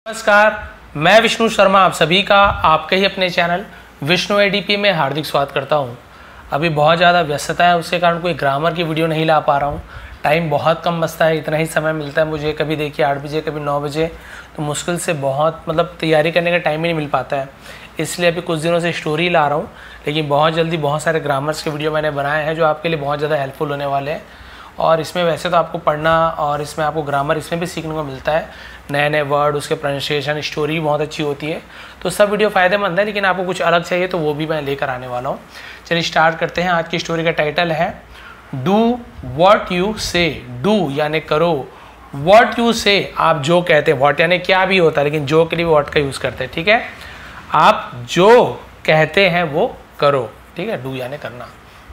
नमस्कार, मैं विष्णु शर्मा आप सभी का आपके ही अपने चैनल विष्णु एडीपी में हार्दिक स्वागत करता हूं। अभी बहुत ज़्यादा व्यस्तता है, उसके कारण कोई ग्रामर की वीडियो नहीं ला पा रहा हूं। टाइम बहुत कम बचता है, इतना ही समय मिलता है मुझे। कभी देखिए 8 बजे, कभी 9 बजे, तो मुश्किल से बहुत तैयारी करने का टाइम ही नहीं मिल पाता है। इसलिए अभी कुछ दिनों से स्टोरी ला रहा हूँ, लेकिन बहुत जल्दी बहुत सारे ग्रामर्स के वीडियो मैंने बनाए हैं जो आपके लिए बहुत ज़्यादा हेल्पफुल होने वाले हैं। और इसमें वैसे तो आपको पढ़ना और इसमें आपको ग्रामर इसमें भी सीखने को मिलता है, नए नए वर्ड, उसके प्रोनाउंसिएशन, स्टोरी बहुत अच्छी होती है। तो सब वीडियो फ़ायदेमंद है, लेकिन आपको कुछ अलग चाहिए तो वो भी मैं लेकर आने वाला हूँ। चलिए स्टार्ट करते हैं। आज की स्टोरी का टाइटल है do what you say. Do यानी करो, वॉट यू से आप जो कहते हैं। वॉट यानी क्या भी होता है, लेकिन जो के लिए वॉट का यूज़ करते हैं, ठीक है। आप जो कहते हैं वो करो, ठीक है। डू यानी करना।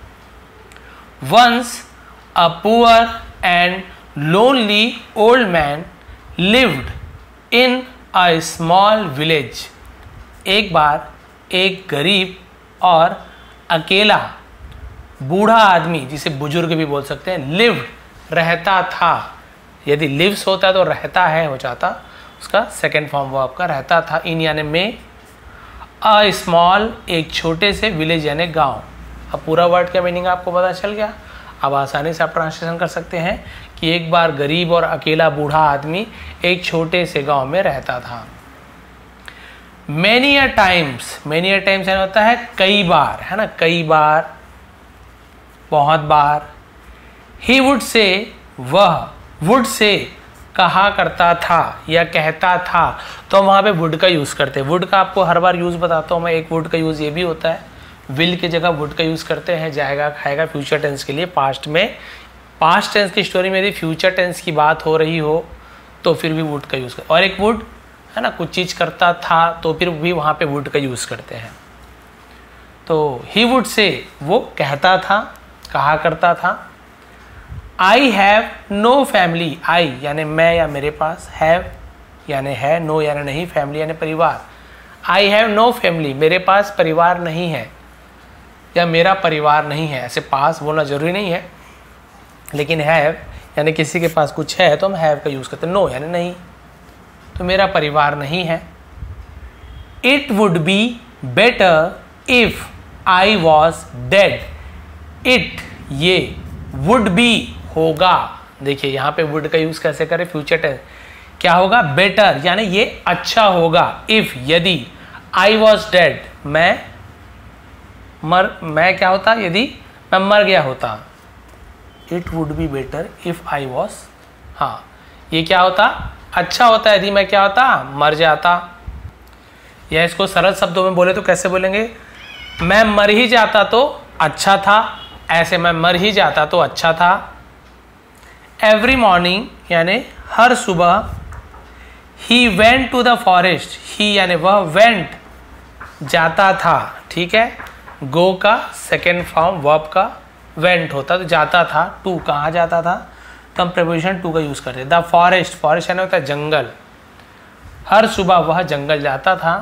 Once a poor and lonely old man lived in a small village. एक बार एक गरीब और अकेला बूढ़ा आदमी, जिसे बुजुर्ग भी बोल सकते हैं, lived रहता था। यदि lives होता है तो रहता है हो जाता, उसका सेकेंड फॉर्म वो आपका रहता था। इन यानी में, a small एक छोटे से, विलेज यानी गांव। अब पूरा वर्ड का मीनिंग आपको पता चल गया। अब आसानी से आप ट्रांसलेशन कर सकते हैं कि एक बार गरीब और अकेला बूढ़ा आदमी एक छोटे से गांव में रहता था। Many a times यानी होता है कई बार, है ना, कई बार, बहुत बार। He would say, वह would say कहा करता था या कहता था, तो वहां पे would का यूज करते हैं। would का आपको हर बार यूज बताता हूं मैं। एक would का यूज ये भी होता है, विल की जगह वुड का यूज़ करते हैं। जाएगा खाएगा फ्यूचर टेंस के लिए, पास्ट में। पास्ट टेंस की स्टोरी में यदि फ्यूचर टेंस की बात हो रही हो तो फिर भी वुड का यूज़ कर। और एक वुड है ना, कुछ चीज़ करता था तो फिर भी वहाँ पे वुड का यूज़ करते हैं। तो ही वुड से वो कहता था, कहा करता था। I have no family. I यानी मैं या मेरे पास, हैव यानी है, नो यानी नहीं, फैमिली यानी परिवार। आई हैव नो फैमिली, मेरे पास परिवार नहीं है या मेरा परिवार नहीं है। ऐसे पास बोलना जरूरी नहीं है, लेकिन हैव यानी किसी के पास कुछ है तो हम हैव का यूज़ करते हैं। नो यानी नहीं, तो मेरा परिवार नहीं है। It would be better if I was dead. It ये वुड बी होगा। देखिए यहाँ पे वुड का यूज़ कैसे करें, फ्यूचर टेंस। क्या होगा? बेटर यानी ये अच्छा होगा। इफ यदि, आई वॉज डेड मैं क्या होता यदि मैं मर गया होता। It would be better if I was, हाँ ये क्या होता, अच्छा होता यदि मैं क्या होता, मर जाता। या इसको सरल शब्दों में बोले तो कैसे बोलेंगे, मैं मर ही जाता तो अच्छा था। ऐसे मैं मर ही जाता तो अच्छा था। एवरी मॉर्निंग यानी हर सुबह। He went to the forest. He यानी वह, वेंट जाता था, ठीक है। गो का सेकेंड फॉर्म वर्ब का वेंट होता तो जाता था। टू कहाँ जाता था, तो हम प्रीपोजिशन टू का यूज करते। द फॉरेस्ट, फॉरेस्ट यानी होता है जंगल। हर सुबह वह जंगल जाता था।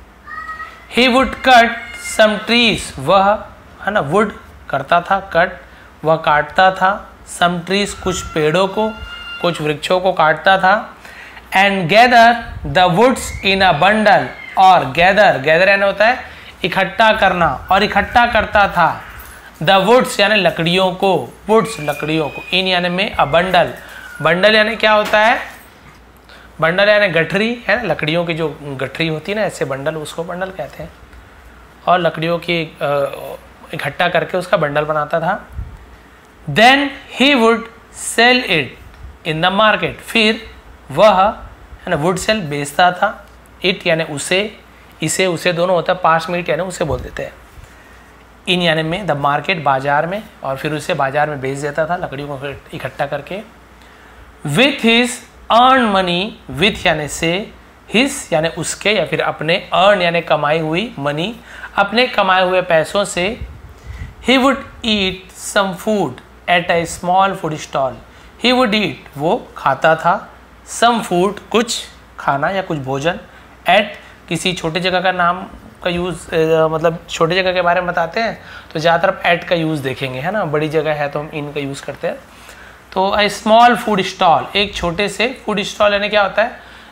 He would cut some trees, वह है ना, वुड करता था, कट वह काटता था। सम ट्रीज कुछ पेड़ों को, कुछ वृक्षों को काटता था। And gather the woods in a bundle, और गैदर यानी होता है इकट्ठा करना, और इकट्ठा करता था। द वुड्स यानी लकड़ियों को, वुड्स लकड़ियों को। इन यानी में, अ बंडल, बंडल यानी क्या होता है, बंडल यानी गठरी, है ना, लकड़ियों की जो गठरी होती है ना, ऐसे बंडल, उसको बंडल कहते हैं। और लकड़ियों की इकट्ठा करके उसका बंडल बनाता था। Then he would sell it in the market, फिर वह है ना वुड सेल बेचता था। इट यानी उसे, इसे उसे दोनों होता है, पास में इट यानी उसे बोल देते हैं। इन यानी में, द मार्केट बाजार में, और फिर उसे बाजार में बेच देता था लकड़ियों को इकट्ठा करके। With his earn money, with यानी से, हिज यानी उसके या फिर अपने, अर्न यानी कमाई हुई, मनी अपने कमाए हुए पैसों से। He would eat some food at a small food stall. He would eat वो खाता था, सम फूड कुछ खाना या कुछ भोजन, एट किसी छोटी जगह का नाम का यूज़, मतलब छोटी जगह के बारे में बताते हैं तो ज़्यादातर आप एट का यूज़ देखेंगे, है ना। बड़ी जगह है तो हम इन का यूज़ करते हैं। तो ए स्मॉल फूड स्टॉल, एक छोटे से, फूड स्टॉल यानी क्या होता है,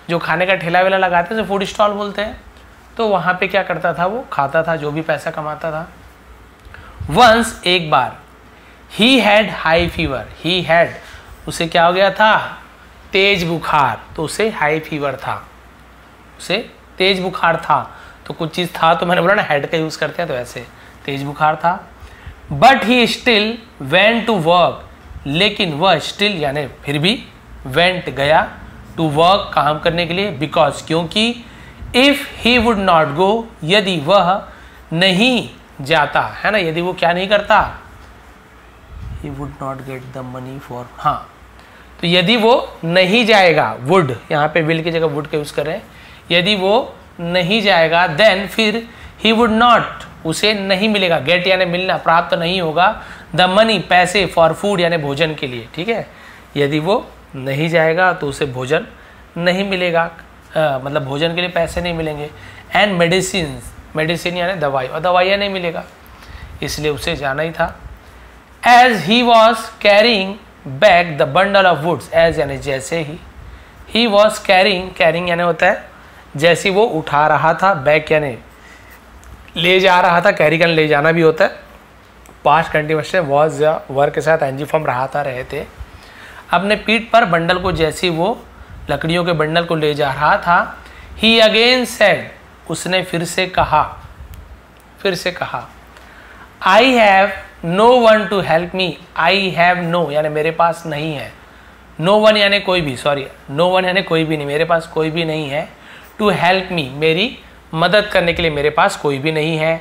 जो खाने का ठेला वेला लगाते हैं, फूड स्टॉल बोलते हैं, तो वहाँ पे क्या करता था, वो खाता था जो भी पैसा कमाता था। वंस, एक बार, he had high fever, he had, उसे क्या हो गया था, तेज बुखार, तो उसे हाई फीवर था, उसे तेज बुखार था, तो कुछ चीज़ था तो मैंने बोला ना हैड का यूज़ करते हैं, तो ऐसे तेज बुखार था। But he still went to work, लेकिन वह स्टिल यानी फिर भी वेंट गया, टू वर्क काम करने के लिए, बिकॉज क्योंकि, if he would not go, यदि वह नहीं जाता, है ना, यदि वो क्या नहीं करता, he would not get the money for, हाँ, तो यदि वो नहीं जाएगा, वुड यहाँ पे विल की जगह वुड का यूज करें, यदि वो नहीं जाएगा, देन फिर ही वुड नॉट, उसे नहीं मिलेगा, गेट यानी मिलना, प्राप्त नहीं होगा, द मनी पैसे, फॉर फूड यानी भोजन के लिए, ठीक है, यदि वो नहीं जाएगा तो उसे भोजन नहीं मिलेगा, मतलब भोजन के लिए पैसे नहीं मिलेंगे, एंड मेडिसिन, मेडिसिन यानी दवाई, और दवाइयाँ नहीं मिलेगा, इसलिए उसे जाना ही था। As he was carrying back the bundle of woods, as यानी जैसे ही वॉज कैरिंग, कैरिंग यानी होता है जैसे वो उठा रहा था, बैक यानी ले जा रहा था, कैरी करना ले जाना भी होता है, पास्ट कंटिन्यूअस में वॉज या वर्क के साथ एनजी फॉर्म रहा था, रहे थे, अपने पीठ पर बंडल को, जैसे वो लकड़ियों के बंडल को ले जा रहा था, ही अगेन सेड, उसने फिर से कहा, I have no one to help me, I have no यानी मेरे पास नहीं है, नो वन यानी कोई भी, सॉरी, नो वन यानी कोई भी नहीं, मेरे पास कोई भी नहीं है, टू हेल्प मी, मेरी मदद करने के लिए मेरे पास कोई भी नहीं है,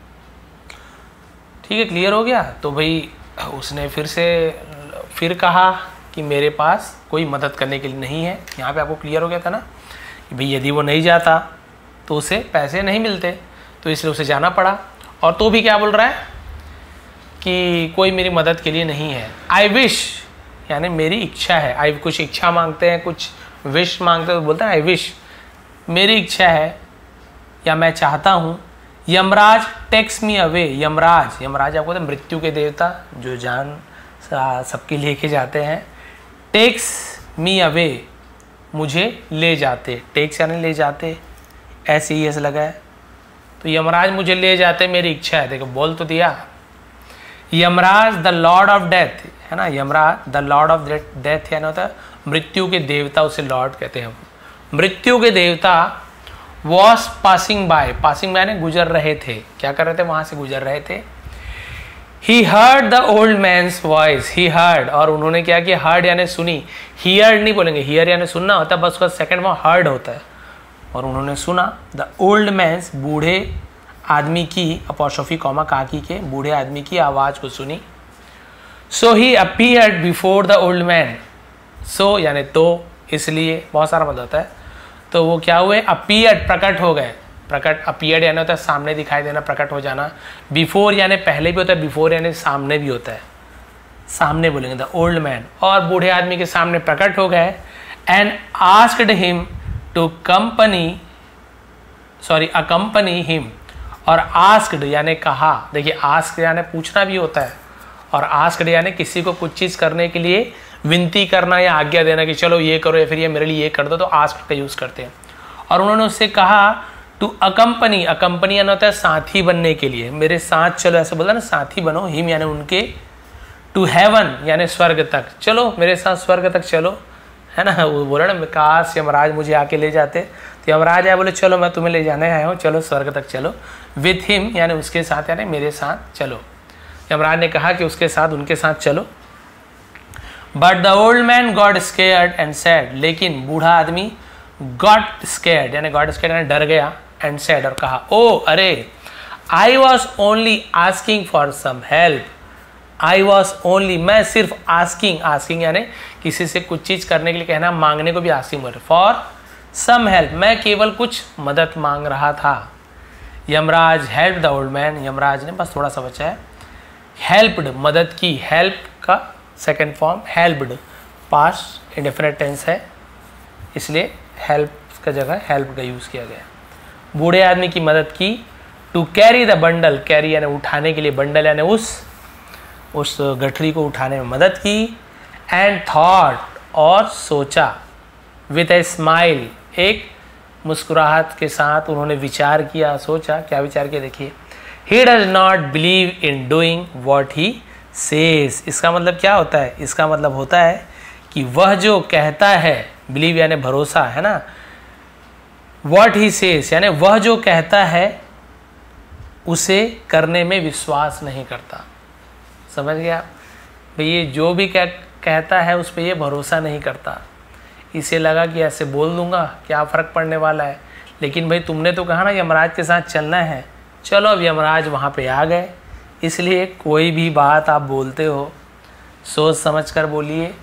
ठीक है, क्लियर हो गया। तो भाई उसने फिर कहा कि मेरे पास कोई मदद करने के लिए नहीं है, यहाँ पे आपको क्लियर हो गया था ना कि भाई यदि वो नहीं जाता तो उसे पैसे नहीं मिलते, तो इसलिए उसे जाना पड़ा, और तो भी क्या बोल रहा है कि कोई मेरी मदद के लिए नहीं है। आई विश यानी मेरी इच्छा है, आई कुछ इच्छा मांगते हैं, कुछ विश मांगते हैं तो बोलते हैं आई विश, मेरी इच्छा है या मैं चाहता हूँ। Yamraj takes me away, Yamraj आपको तो मृत्यु के देवता जो जान सबके लेके जाते हैं, टेक्स मी अवे मुझे ले जाते, टेक्स यानी ले जाते, ऐसे ही ऐसे लगा है, तो यमराज मुझे ले जाते, मेरी इच्छा है, देखो बोल तो दिया। Yamraj the lord of death, है ना, Yamraj the lord of death यानी होता है मृत्यु के देवता, उसे लॉर्ड कहते हैं, मृत्यु के देवता was passing by, passing by गुजर रहे थे, क्या कर रहे थे, वहां से गुजर रहे थे। He heard the old man's voice, he heard, और उन्होंने क्या किया, हर्ड यानी सुनी, हियर नहीं बोलेंगे, हियर यानी सुनना होता है, बस उसका सेकंड फॉर्म हर्ड होता है, और उन्होंने सुना, द ओल्ड मैन्स बूढ़े आदमी की, अपॉस्ट्रोफी कॉमा काकी के, बूढ़े आदमी की आवाज को सुनी। So he appeared before the old man, so यानी तो, इसलिए बहुत सारा मतलब होता है, तो वो क्या हुए, अपीयर्ड प्रकट हो गए, प्रकट, अपीयर्ड यानी होता है सामने दिखाई देना, प्रकट हो जाना, बिफोर यानी पहले भी होता है, बिफोर यानी सामने भी होता है, सामने बोलेंगे द ओल्ड मैन, और बूढ़े आदमी के सामने प्रकट हो गए, and asked him to accompany him, और आस्क्ड यानी कहा, देखिए आस्क यानी पूछना भी होता है, और आस्क्ड यानी किसी को कुछ चीज़ करने के लिए विनती करना या आज्ञा देना कि चलो ये करो या फिर ये मेरे लिए ये कर दो, तो आस्क्ड का यूज़ करते हैं। और उन्होंने उससे कहा टू अकम्पनी, अकम्पनी यानी होता है साथी बनने के लिए, मेरे साथ चलो, ऐसे बोलता है ना, साथी बनो, हिम यानी उनके, टू हेवन यानी स्वर्ग तक, चलो मेरे साथ स्वर्ग तक चलो, है ना, वो बोला ना, काश यमराज मुझे आके ले जाते, तो यमराज आया बोले चलो मैं तुम्हें ले जाने आया हूँ, चलो स्वर्ग तक चलो, विथ हिम यानी उसके साथ, यानी मेरे साथ चलो, यमराज ने कहा कि उसके साथ, उनके साथ चलो। But the old man got scared and said, लेकिन बूढ़ा आदमी गॉट स्केयर्ड यानी डर गया, एंड सैड और कहा, ओ अरे, I was only asking for some help, I was only, मैं सिर्फ आस्किंग यानी किसी से कुछ चीज़ करने के लिए कहना, मांगने को भी आस्किंग बोलते, फॉर सम हेल्प, मैं केवल कुछ मदद मांग रहा था। Yamraj help the old man, Yamraj ने, बस थोड़ा सा बचा है, हेल्प्ड मदद की, हेल्प का second form helped, past indefinite tense है, इसलिए हेल्प का जगह हेल्प का यूज़ किया गया। बूढ़े आदमी की मदद की, to carry the bundle, carry यानी उठाने के लिए, बंडल यानी उस गठरी को उठाने में मदद की, एंड थॉट और सोचा, विथ ए स्माइल एक मुस्कुराहट के साथ उन्होंने विचार किया, सोचा। क्या विचार किया देखिए, he does not believe in doing what he says. इसका मतलब क्या होता है? इसका मतलब होता है कि वह जो कहता है, बिलीव यानी भरोसा है ना, वॉट ही सेज यानी वह जो कहता है उसे करने में विश्वास नहीं करता। समझ गया भाई? ये जो भी कहता है उस पर ये भरोसा नहीं करता। इसे लगा कि ऐसे बोल दूंगा क्या फ़र्क पड़ने वाला है, लेकिन भाई तुमने तो कहा ना यमराज के साथ चलना है, चलो अब यमराज वहाँ पे आ गए। इसलिए कोई भी बात आप बोलते हो सोच समझ कर बोलिए।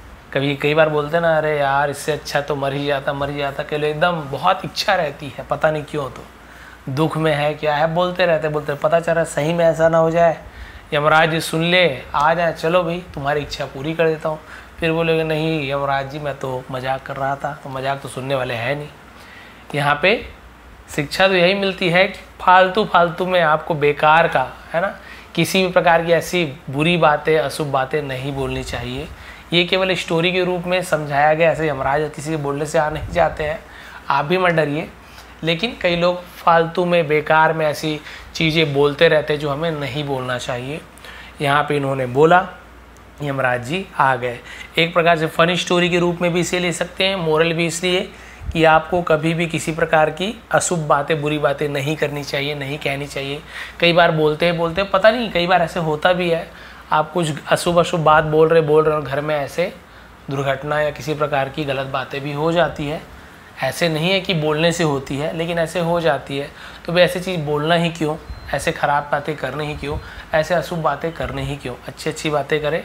कई बार बोलते ना, अरे यार इससे अच्छा तो मर ही जाता। कई लोग एकदम बहुत इच्छा रहती है, पता नहीं क्यों, तो दुख में है क्या है, बोलते रहते पता चल रहा है सही में ऐसा ना हो जाए, यमराज जी सुन ले, आ जाए, चलो भाई तुम्हारी इच्छा पूरी कर देता हूँ। फिर बोलोगे नहीं यमराज जी मैं तो मजाक कर रहा था, तो मजाक तो सुनने वाले हैं नहीं। यहाँ पे शिक्षा तो यही मिलती है कि फालतू में आपको बेकार का, है ना, किसी भी प्रकार की ऐसी बुरी बातें, अशुभ बातें नहीं बोलनी चाहिए। ये केवल स्टोरी के रूप में समझाया गया, ऐसे यमराज किसी के बोलने से आ नहीं जाते हैं, आप भी मत डरिए। लेकिन कई लोग फालतू में, बेकार में ऐसी चीज़ें बोलते रहते हैं जो हमें नहीं बोलना चाहिए। यहाँ पे इन्होंने बोला, यमराज जी आ गए। एक प्रकार से फनी स्टोरी के रूप में भी इसे ले सकते हैं। मोरल भी इसलिए कि आपको कभी भी किसी प्रकार की अशुभ बातें, बुरी बातें नहीं करनी चाहिए, नहीं कहनी चाहिए। कई बार बोलते पता नहीं, कई बार ऐसे होता भी है, आप कुछ अशुभ बात बोल रहे और घर में ऐसे दुर्घटना या किसी प्रकार की गलत बातें भी हो जाती है। ऐसे नहीं है कि बोलने से होती है, लेकिन ऐसे हो जाती है। तो भाई ऐसी चीज़ बोलना ही क्यों, ऐसे ख़राब बातें करने ही क्यों, ऐसे अशुभ बातें करने ही क्यों। अच्छी बातें करें,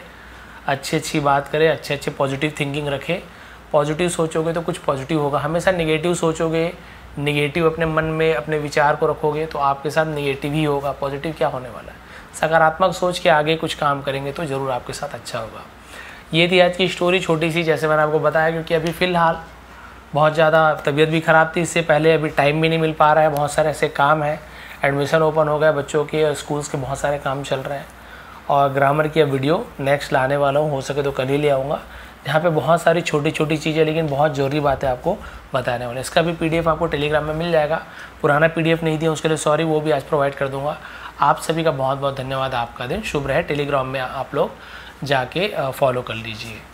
अच्छी बात करें, अच्छे पॉजिटिव थिंकिंग रखें। पॉजिटिव सोचोगे तो कुछ पॉजिटिव होगा। हमेशा नेगेटिव सोचोगे, नेगेटिव अपने मन में अपने विचार को रखोगे तो आपके साथ नेगेटिव ही होगा, पॉजिटिव क्या होने वाला है। सकारात्मक सोच के आगे कुछ काम करेंगे तो ज़रूर आपके साथ अच्छा होगा। ये थी आज की स्टोरी, छोटी सी, जैसे मैंने आपको बताया, क्योंकि अभी फ़िलहाल बहुत ज़्यादा तबीयत भी ख़राब थी। इससे पहले अभी टाइम भी नहीं मिल पा रहा है, बहुत सारे ऐसे काम हैं, एडमिशन ओपन हो गए बच्चों के, स्कूल्स के बहुत सारे काम चल रहे हैं। और ग्रामर की वीडियो नेक्स्ट लाने वाला हूँ, हो सके तो कल ही ले आऊँगा, जहाँ पे बहुत सारी छोटी चीज़ें लेकिन बहुत ज़रूरी बातें आपको बताने वाले। इसका भी PDF आपको टेलीग्राम में मिल जाएगा। पुराना PDF नहीं दिया उसके लिए सॉरी, वो भी आज प्रोवाइड कर दूँगा। आप सभी का बहुत बहुत धन्यवाद। आपका दिन शुभ रहे। टेलीग्राम में आप लोग जाके फॉलो कर लीजिए।